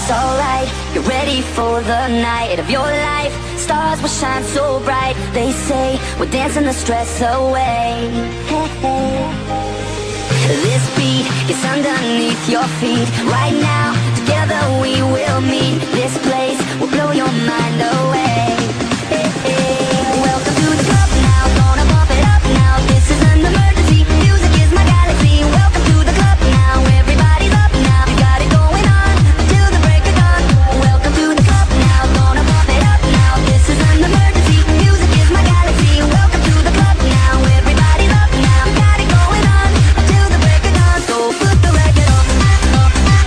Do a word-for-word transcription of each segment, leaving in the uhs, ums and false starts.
it's alright. You're ready for the night of your life. Stars will shine so bright. They say we're dancing the stress away. Hey, hey. This beat is underneath your feet. Right now, together we will meet. This place will blow your mind away. Hey, hey. Welcome to the club now. Gonna bump it up now. This is an emergency. Music is my galaxy. Welcome to the club now. Everybody's up now. We got it going on till the break of dawn. Welcome to the club now. Gonna bump it up now. This is an emergency. Music is my galaxy. Welcome to the club now. Everybody's up now. We got it going on till the break of dawn. So put the record on. So put it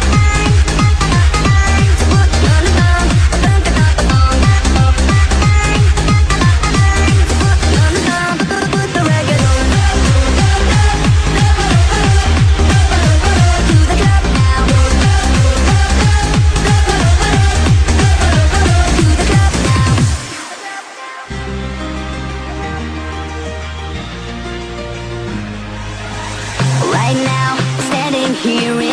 on the song. Dun, dun, dun, dun, dun. Put it on the song. Put, put the record on. To the club now. To the club now. Right now, we're standing here in